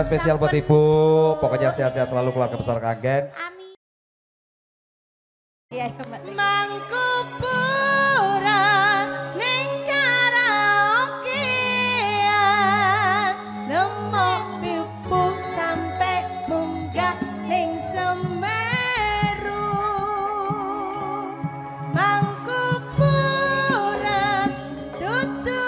spesial buat ibu. Pokoknya sehat-sehat selalu keluarga besar Kagen. Amin. Iya, Mbak. Mangku pura ning karaokean nemok pipu sampai munggah ning Semeru. Mangku pura dudu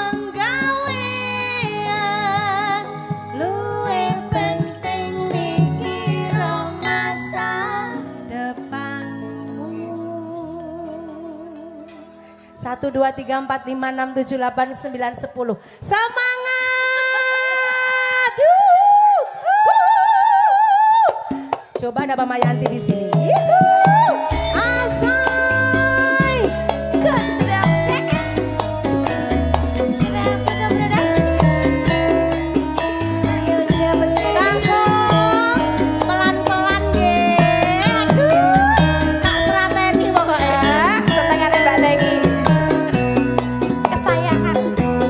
penggawean luwe penting mikir masa depanmu. 1, 2, 3, 4, 5, 6, 7, 8, 9, 10. Semangat! Coba ada Mama Yanti di sini. Asai! Kedap CS. Cilar Foto Production. Ayo coba Langsung pelan-pelan nggih. Aduh, tak serateni pokoknya. setengah Mbak Tegi. Kesayangan.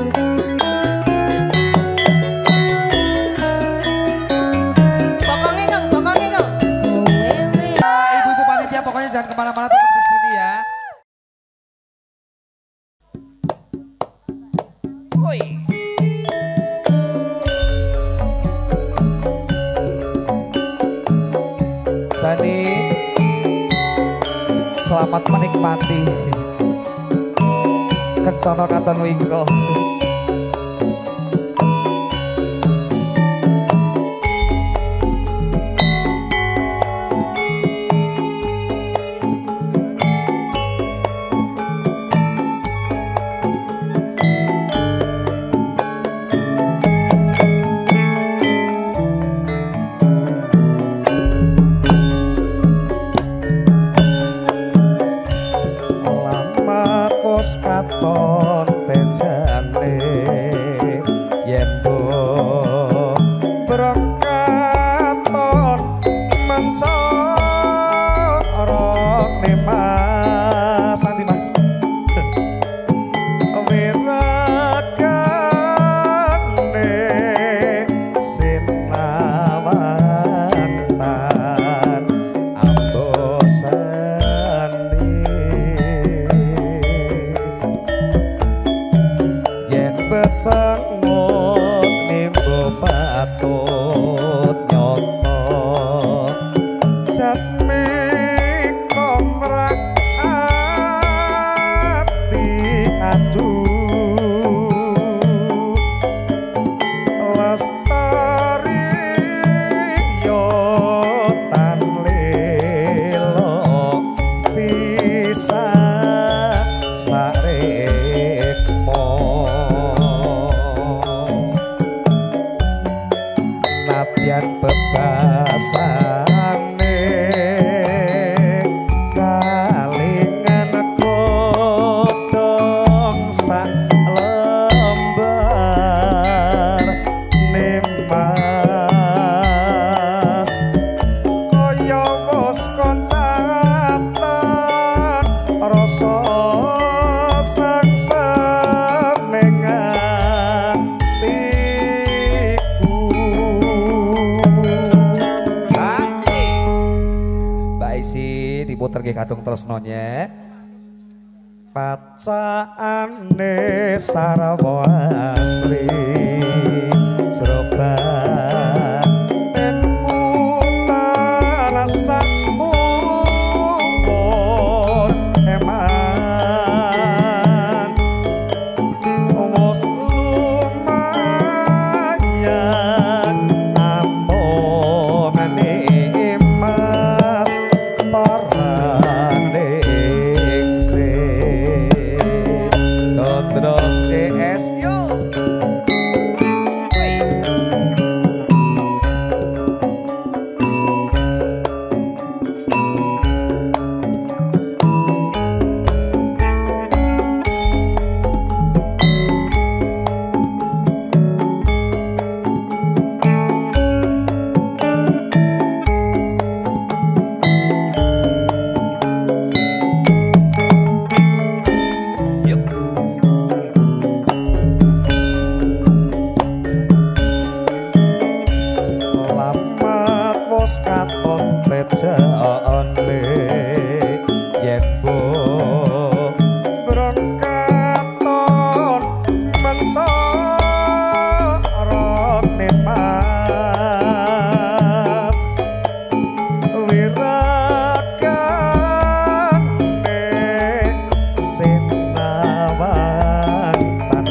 Pokoknya kong, pokoknya kong. Ibu-ibu panitia pokoknya jangan kemana-mana, tetap di sini ya. Woi. Bani, selamat menikmati. Kencono katon wingko. Lama kos katon tejane yen berkaton mencorone mas nanti mas wiragane sinawantan ambosani yen besangut nimbo patut nyoto jatmi komrak ati aduh lestari yo tan lelo bisa sarepmo nadyan bebasane kalingan godhong sak lembar nimas kaya wis koncatan rasa sang semengan Mbak Isi diputer ke kadung tresnonye pacaane sarwa asri Seroban ten utara sakmur eman wis lumayan ampun mas parane ingsin Gondrong CS yo tejane yen mbok grongkaton mensorone mas wiragane sinawang tan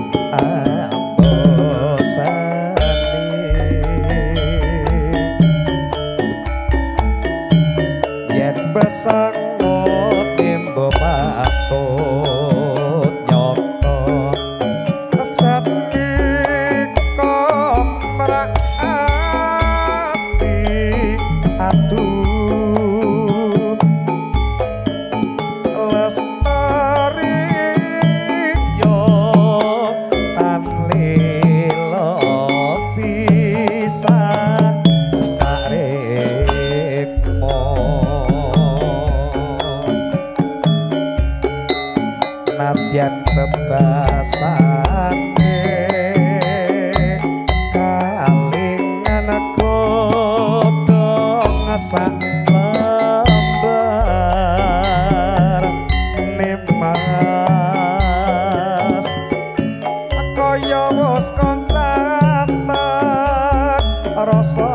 besangot nimbo patut nyoto sapi komrak ati aduh lestari yo tan lilo bisa nadyan bebasane kalingan godhong sak lembar nimas kaya wis koncatet rasa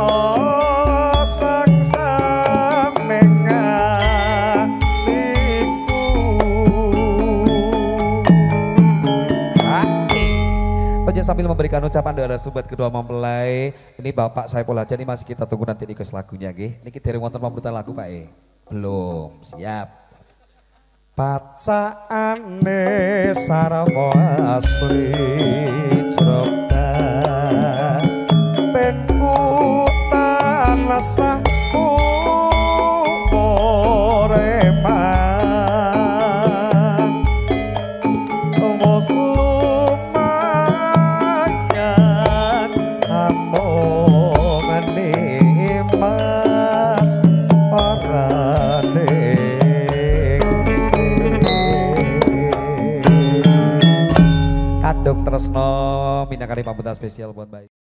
sambil memberikan ucapan doa sobat kedua mempelai. Ini Bapak Saiful Hajat ini masih kita tunggu nanti di lagunya nggih. Niki dereng wonten pamrutan lagu Pak E. Belum, siap. Pacaane sarwa asri jroka ben utan sah Tresno minangkani pambutan spesial buat bayi.